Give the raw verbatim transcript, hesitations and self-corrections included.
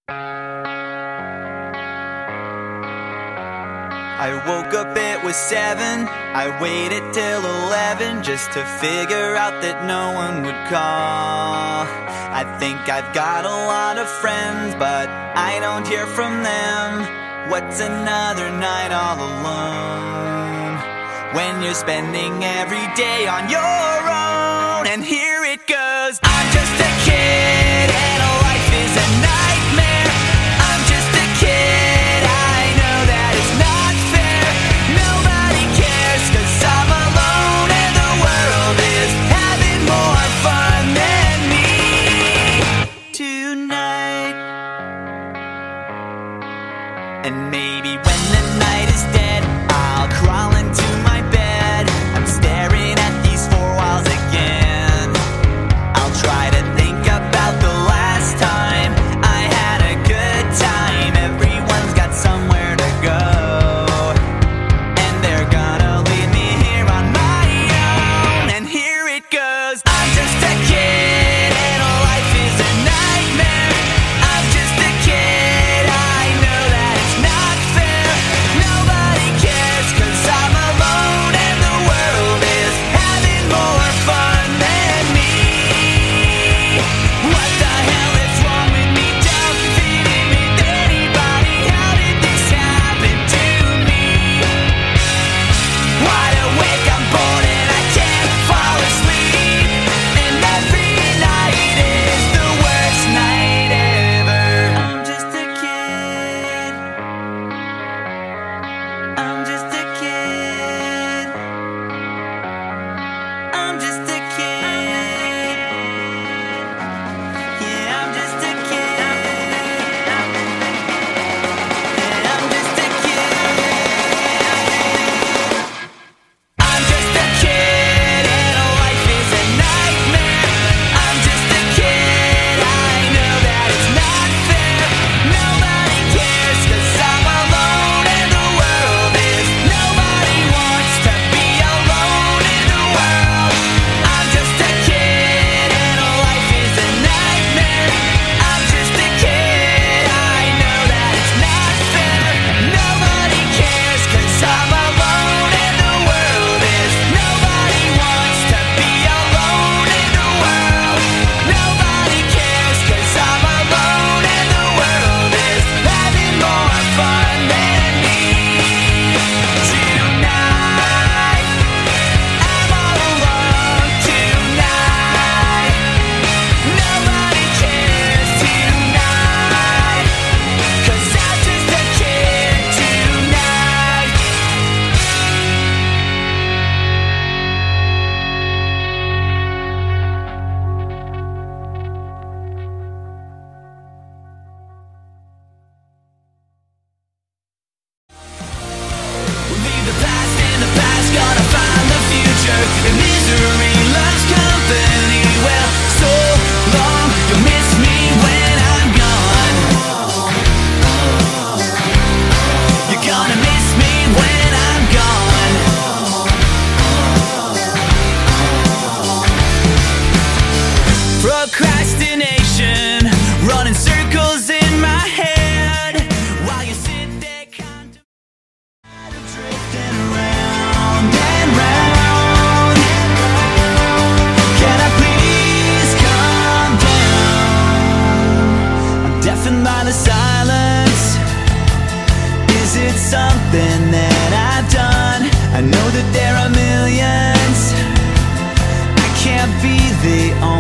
I woke up, it was seven. I waited till eleven just to figure out that no one would call. I think I've got a lot of friends, but I don't hear from them. What's another night all alone when you're spending every day on your own? And here it goes. I'm just a kid and life is a nightmare. I'm just a kid, I know that it's not fair. Nobody cares 'cause I'm alone and the world is having more fun than me tonight. And maybe when the night is dead, I'll crawl into my bed. I'm staring at these four walls again. I'll try to think about the last time I had a good time. Everyone's got somewhere to go, and they're gonna leave me here on my own. And here it goes. I'm just a kid and life is a nightmare. I'm just a kid, I know that it's not fair. Nobody cares 'cause I'm alone and the world is having more fun than me. What the hell is wrong with me? Don't fit in with anybody. How did this happen to me? Wide awake, I'm bored and I can't fall asleep. And every night is the worst night ever. I'm just a kid. I'm just a kid. I'm just a kid. Yeah, I'm just a kid. Yeah, I'm just a kid. I'm just a kid and life is a nightmare. I'm just a kid, I know that it's not fair. Nobody cares 'cause I'm alone and the world is. Nobody wants to be alone in the world. I'm just a kid and life is a nightmare. I'm just a kid, I know that it's not fair. Nobody cares 'cause I'm alone and the world is. Nobody wants to be alone in the world. Nobody cares 'cause I'm alone and the world is having more fun than me tonight. I'm all alone tonight. Nobody cares tonight 'cause I'm just a kid tonight. Leave the past in the past, gonna find the future. If misery loves company, well, so long, you'll miss me when I'm gone. You're gonna miss me when I'm gone. Procrastination, running circles in my head while you sit there contemplating, drifting round and round. Can I please calm down? I'm deafened by the silence. Is it something that I've done? I know that there are millions. I can't be the only